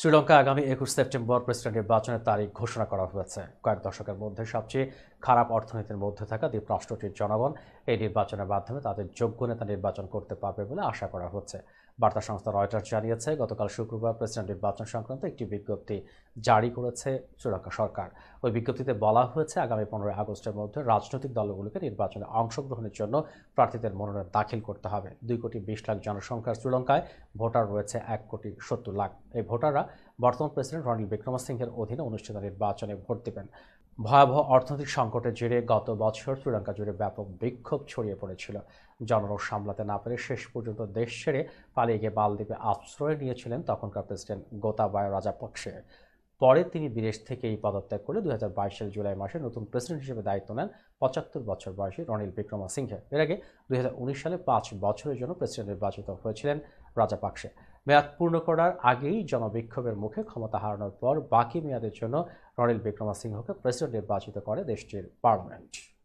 শ্রীলঙ্কা আগামী ২১ September president নির্বাচনের তারিখ ঘোষণা করা হয়েছে। কয়েক দশকের মধ্যে সবচেয়ে খারাপ অর্থনীতির মধ্যে থাকা দ্বীপরাষ্ট্রটির জনগণ এই নির্বাচনের মাধ্যমে তাদের যোগ্য নেতা নির্বাচন করতে পারবে বলে আশা করা হচ্ছে। বার্তা সংস্থা রয়টার্স জানিয়েছে, গতকাল শুক্রবার প্রেসিডেন্ট নির্বাচন সংক্রান্ত একটি বিজ্ঞপ্তি জারি করেছে শ্রীলঙ্কা সরকার। ওই বিজ্ঞপ্তিতে বলা হয়েছে, আগামী ১৫ আগস্টের মধ্যে রাজনৈতিক দলগুলোকে নির্বাচনে অংশগ্রহণের জন্য প্রার্থীদের মনোনয়ন দাখিল করতে হবে। ২,২০,০০,০০০ জনসংখ্যার শ্রীলঙ্কায় ভোটার রয়েছে ১,৭০,০০,০০০। এই ভোটাররা বর্তমান প্রেসিডেন্ট রনিল বিক্রমসিংহের অধীনে অনুষ্ঠিত নির্বাচনে ভোট দেবেন। ভয়াবহ অর্থনৈতিক সংকটের জেরে গত বছর শ্রীলঙ্কা জুড়ে ব্যাপক বিক্ষোভ ছড়িয়ে পড়েছিল। জনরোষ সামলাতে না পেরে শেষ পর্যন্ত দেশ ছেড়ে পালিয়ে গিয়ে মালদ্বীপে আশ্রয় নিয়েছিলেন তখনকার প্রেসিডেন্ট গোতাবায়া রাজাপাকসে। পরে তিনি বিদেশ থেকে এই পদত্যাগ করে ২০২২ সালের জুলাই মাসে নতুন প্রেসিডেন্ট হিসেবে দায়িত্ব নেন ৭৫ বছর বয়সী রনিল বিক্রমসিংহে। এর আগে ২০১৯ সালে ৫ বছরের জন্য প্রেসিডেন্ট নির্বাচিত হয়েছিলেন রাজাপাকসে। মেয়াদ পূর্ণ করার আগেই জনবিক্ষোভের মুখে ক্ষমতা হারানোর পর বাকি মেয়াদের জন্য রনিল বিক্রমসিংহকে প্রেসিডেন্ট নির্বাচিত করে দেশটির পার্লামেন্ট।